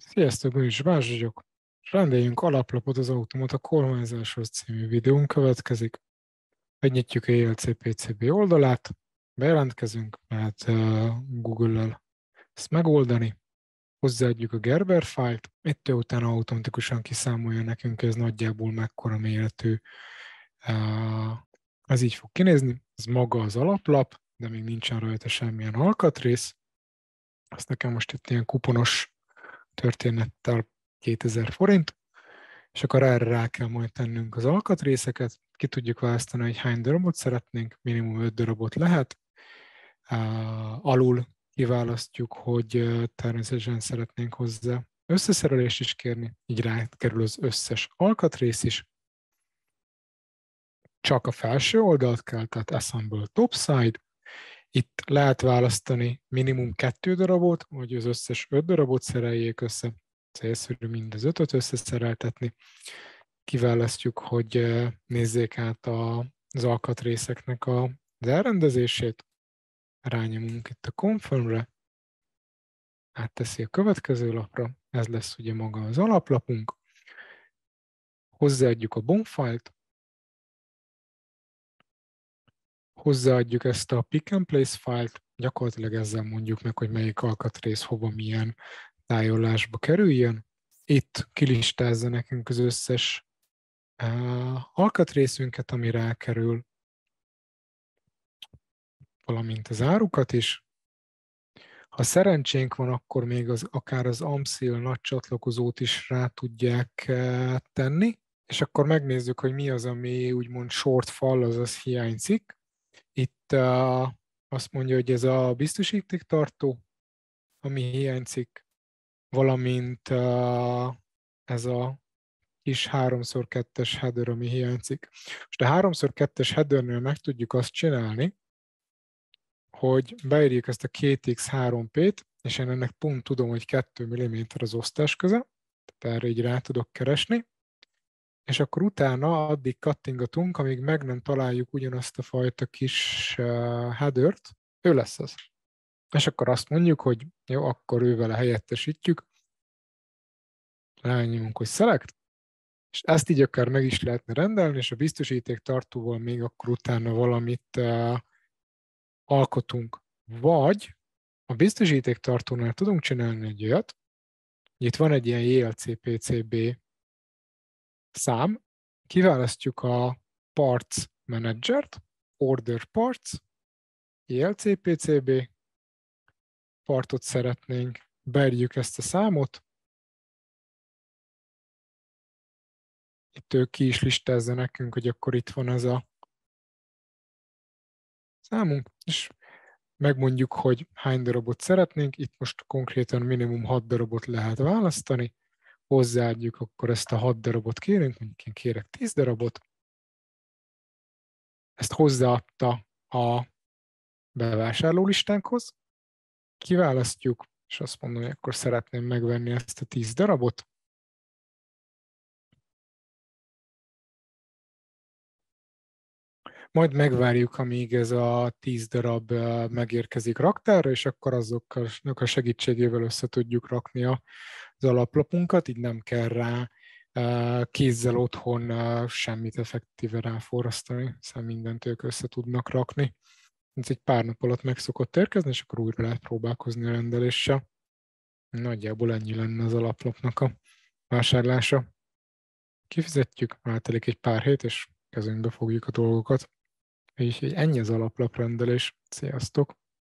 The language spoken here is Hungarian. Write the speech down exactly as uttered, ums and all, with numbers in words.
Sziasztok, én is Balázs vagyok. Rendeljünk alaplapot az Automata kormányzáshoz című videón következik. Megnyitjuk a jé cé pé cé bé oldalát, bejelentkezünk, lehet uh, Google-lel ezt megoldani, hozzáadjuk a Gerber fájlt, ettől utána automatikusan kiszámolja nekünk, hogy ez nagyjából mekkora méretű. Uh, ez így fog kinézni, ez maga az alaplap, de még nincsen rajta semmilyen alkatrész. Azt nekem most itt ilyen kuponos történettel kétezer forint, és akkor erre rá kell majd tennünk az alkatrészeket, ki tudjuk választani, hogy hány darabot szeretnénk, minimum öt darabot lehet, uh, alul kiválasztjuk, hogy uh, természetesen szeretnénk hozzá összeszerelést is kérni, így rákerül az összes alkatrész is, csak a felső oldalt kell, tehát Assemble Topside, itt lehet választani minimum kettő darabot, hogy az összes öt darabot szereljék össze, célszerű mind az ötöt összeszereltetni. Kiválasztjuk, hogy nézzék át az alkatrészeknek az elrendezését. Rányomunk itt a Confirmre, átteszi a következő lapra, ez lesz ugye maga az alaplapunk. Hozzáadjuk a B O M fájlt, hozzáadjuk ezt a Pick and Place fájlt, gyakorlatilag ezzel mondjuk meg, hogy melyik alkatrész hova milyen tájolásba kerüljön. Itt kilistázza nekünk az összes uh, alkatrészünket, ami rákerül, valamint az árukat is. Ha szerencsénk van, akkor még az, akár az AMSIL nagy csatlakozót is rá tudják uh, tenni, és akkor megnézzük, hogy mi az, ami úgymond shortfall, azaz hiányzik. Itt uh, azt mondja, hogy ez a biztosítéktartó, ami hiányzik, valamint uh, ez a kis három szor kettes header, ami hiányzik. Most a három szor kettes headernél meg tudjuk azt csinálni, hogy beírjuk ezt a két x három pé-t, és én ennek pont tudom, hogy kettő milliméter az osztás köze, tehát erre így rá tudok keresni, és akkor utána addig kattingatunk, amíg meg nem találjuk ugyanazt a fajta kis uh, headert, ő lesz az. És akkor azt mondjuk, hogy jó, akkor ővele helyettesítjük, rányomunk, hogy select, és ezt így akár meg is lehetne rendelni, és a biztosíték tartóval még akkor utána valamit uh, alkotunk. Vagy a biztosíték tartónál tudunk csinálni egy olyat, itt van egy ilyen jé cé pé cé bé szám, kiválasztjuk a Parts Managert, Order Parts, jé cé pé cé bé, partot szeretnénk, beírjuk ezt a számot, itt ő ki is listázza nekünk, hogy akkor itt van ez a számunk, és megmondjuk, hogy hány darabot szeretnénk, itt most konkrétan minimum hat darabot lehet választani, hozzáadjuk, akkor ezt a hat darabot kérünk, mondjuk én kérek tíz darabot, ezt hozzáadta a bevásárlólistánkhoz, kiválasztjuk, és azt mondom, hogy akkor szeretném megvenni ezt a tíz darabot, majd megvárjuk, amíg ez a tíz darab megérkezik raktárra, és akkor azoknak a segítségével össze tudjuk rakni az alaplapunkat, így nem kell rá kézzel otthon semmit effektíve ráforrasztani, hiszen mindent ők össze tudnak rakni. Ez egy pár nap alatt meg szokott érkezni, és akkor újra lehet próbálkozni a rendeléssel. Nagyjából ennyi lenne az alaplapnak a vásárlása. Kifizetjük, eltelik egy pár hét, és kezünkbe fogjuk a dolgokat. És ennyi az alaplaprendelés. Sziasztok!